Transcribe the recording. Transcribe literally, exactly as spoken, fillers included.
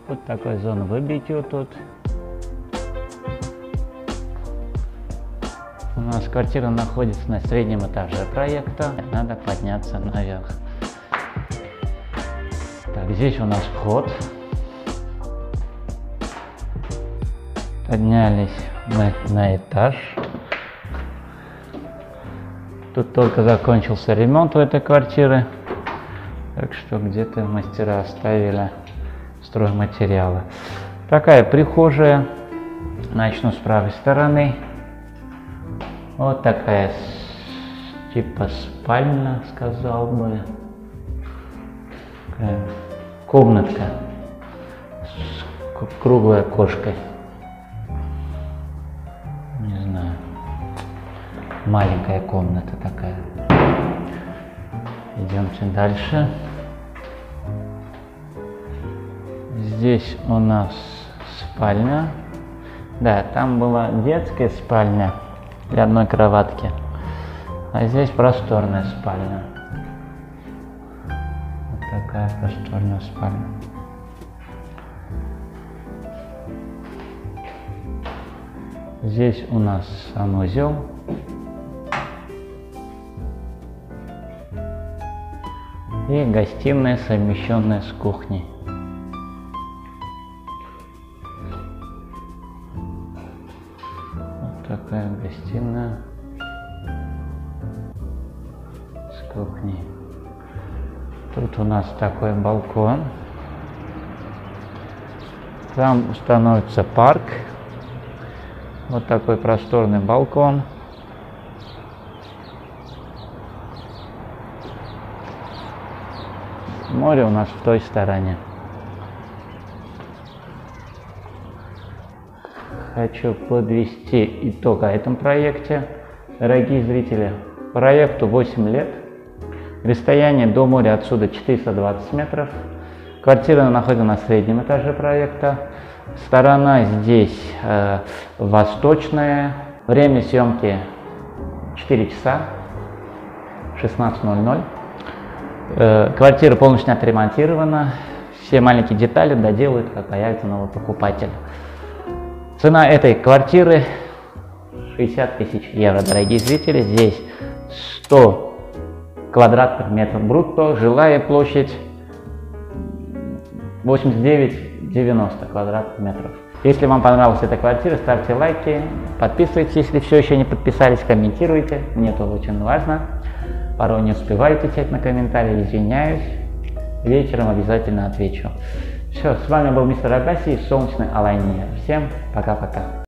Вот такая зона выбития тут. У нас квартира находится на среднем этаже проекта. Надо подняться наверх. Так, здесь у нас вход. Поднялись мы на этаж. Тут только закончился ремонт у этой квартиры. Так что где-то мастера оставили стройматериалы. Такая прихожая. Начну с правой стороны. Вот такая типа спальня, сказал бы. Такая комнатка с круглой окошкой. Не знаю. Маленькая комната такая. Идемте дальше. Здесь у нас спальня. Да, там была детская спальня для одной кроватки. А здесь просторная спальня. Вот такая просторная спальня. Здесь у нас санузел. И гостиная, совмещенная с кухней. Вот такая гостиная с кухней. Тут у нас такой балкон. Там становится парк. Вот такой просторный балкон. Море у нас в той стороне. Хочу подвести итог о этом проекте. Дорогие зрители, проекту восемь лет. Расстояние до моря отсюда четыреста двадцать метров. Квартира находится на среднем этаже проекта. Сторона здесь э, восточная. Время съемки четыре часа, шестнадцать ноль ноль. Э, квартира полностью отремонтирована. Все маленькие детали доделают, как появится новый покупатель. Цена этой квартиры шестьдесят тысяч евро, дорогие зрители. Здесь сто квадратных метров брутто. Жилая площадь восемьдесят девять девяносто квадратных метров. Если вам понравилась эта квартира, ставьте лайки, подписывайтесь, если все еще не подписались, комментируйте. Мне это очень важно. Порой не успеваю отвечать на комментарии, извиняюсь. Вечером обязательно отвечу. Все, с вами был мистер Агаси из солнечной Алании. Всем пока-пока.